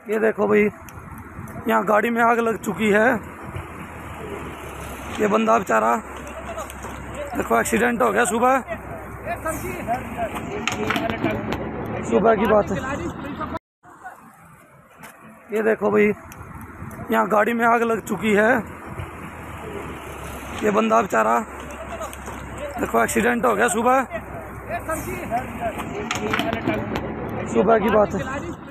ये देखो भाई, यहाँ गाड़ी में आग लग चुकी है। ये बंदा बेचारा देखो एक्सीडेंट हो गया सुबह की बात है। ये देखो भाई, यहाँ गाड़ी में आग लग चुकी है। ये बंदा बेचारा देखो एक्सीडेंट हो गया सुबह की बात है।